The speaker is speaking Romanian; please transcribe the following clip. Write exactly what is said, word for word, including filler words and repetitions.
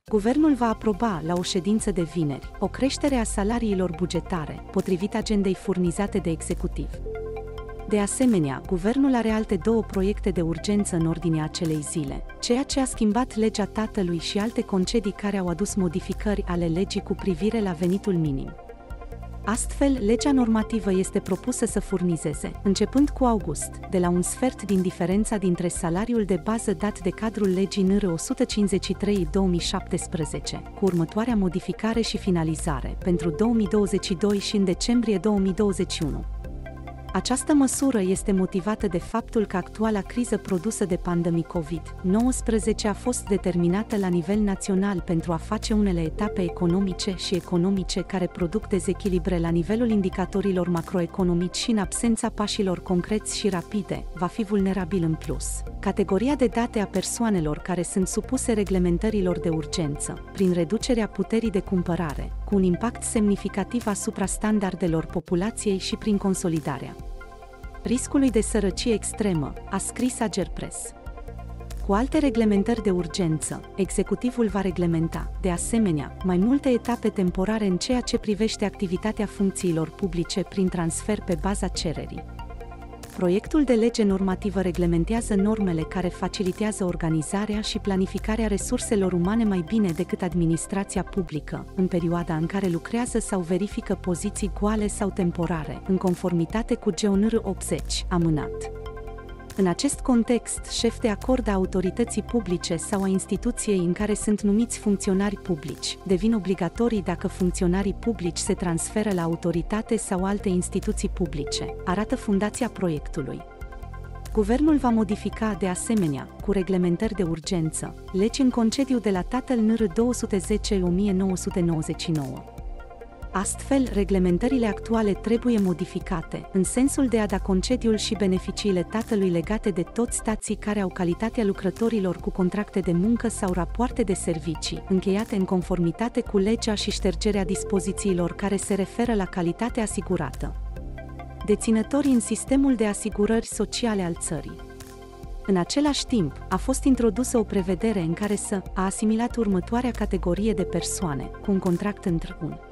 Guvernul va aproba, la o ședință de vineri, o creștere a salariilor bugetare, potrivit agendei furnizate de executiv. De asemenea, guvernul are alte două proiecte de urgență în ordinea acelei zile, ceea ce a schimbat legea tatălui și alte concedii care au adus modificări ale legii cu privire la venitul minim. Astfel, legea normativă este propusă să furnizeze, începând cu august, de la un sfert din diferența dintre salariul de bază dat de cadrul legii N R o sută cincizeci și trei două mii șaptesprezece, cu următoarea modificare și finalizare, pentru două mii douăzeci și doi și în decembrie două mii douăzeci și unu. Această măsură este motivată de faptul că actuala criză produsă de pandemie COVID nouăsprezece a fost determinată la nivel național pentru a face unele etape economice și economice care produc dezechilibre la nivelul indicatorilor macroeconomici și în absența pașilor concreți și rapide, va fi vulnerabil în plus. Categoria de date a persoanelor care sunt supuse reglementărilor de urgență, prin reducerea puterii de cumpărare, cu un impact semnificativ asupra standardelor populației și prin consolidarea riscului de sărăcie extremă, a scris Agerpres. Cu alte reglementări de urgență, executivul va reglementa, de asemenea, mai multe etape temporare în ceea ce privește activitatea funcțiilor publice prin transfer pe baza cererii. Proiectul de lege normativă reglementează normele care facilitează organizarea și planificarea resurselor umane mai bine decât administrația publică, în perioada în care lucrează sau verifică poziții goale sau temporare, în conformitate cu G O N R optzeci, amânat. În acest context, șef de acord a autorității publice sau a instituției în care sunt numiți funcționari publici devin obligatorii dacă funcționarii publici se transferă la autoritate sau alte instituții publice, arată fundația proiectului. Guvernul va modifica, de asemenea, cu reglementări de urgență, legi în concediu de la tatăl N R două sute zece o mie nouă sute nouăzeci și nouă. Astfel, reglementările actuale trebuie modificate, în sensul de a da concediul și beneficiile tatălui legate de toți tații care au calitatea lucrătorilor cu contracte de muncă sau rapoarte de servicii, încheiate în conformitate cu legea și ștergerea dispozițiilor care se referă la calitatea asigurată. Deținătorii în sistemul de asigurări sociale al țării. În același timp, a fost introdusă o prevedere în care să a asimilat următoarea categorie de persoane, cu un contract între un